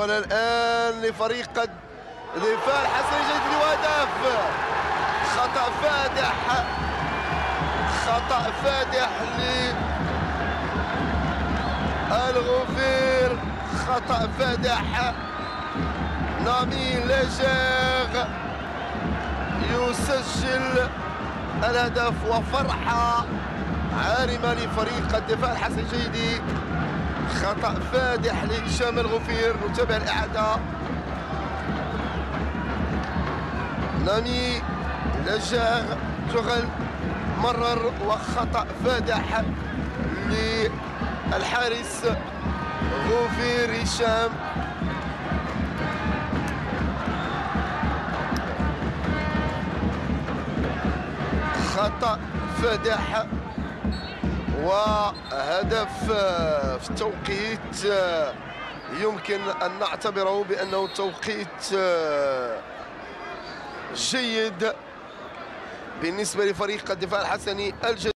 محاولة الآن لفريق الدفاع الحسني جيد وهدف. خطأ فادح، خطأ فادح للغفير، خطأ فادح. نامي لجاغ يسجل الهدف وفرحة عارمة لفريق الدفاع الحسني الجيدي. خطأ فادح لهشام الغفير. نتابع الإعادة. نامي لجاغ جغل مرر وخطأ فادح للحارس غفير هشام. خطأ فادح وهدف في التوقيت يمكن أن نعتبره بأنه توقيت جيد بالنسبة لفريق الدفاع الحسني الجديد.